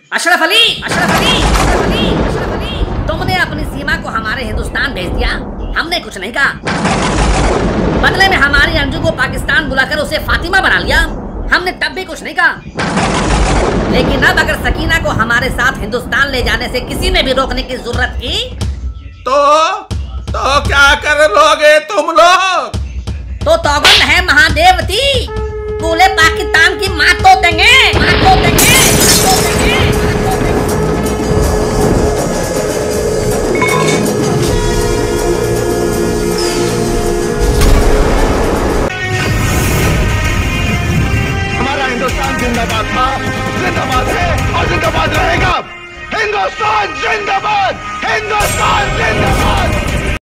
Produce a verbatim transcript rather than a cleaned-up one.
अशरफ अली, अशरफ अली, अशरफ अली, अशरफ अली, तुमने अपनी सीमा को हमारे हिंदुस्तान भेज दिया, हमने कुछ नहीं कहा। बदले में हमारी अंजू को पाकिस्तान बुलाकर उसे फातिमा बना लिया, हमने तब भी कुछ नहीं कहा। लेकिन अब अगर सकीना को हमारे साथ हिंदुस्तान ले जाने से किसी ने भी रोकने की जरूरत की तो तो क्या कर लोगे तुम लोग? तो तौगन है महादेवती, पूरे पाकिस्तान की माँ तो देंगे, माँ तो देंगे, माँ तो देंगे। हमारा हिंदुस्तान जिंदाबाद था, जिंदाबाद है और जिंदाबाद रहेगा। हिंदुस्तान जिंदाबाद, हिंदुस्तान जिंदाबाद।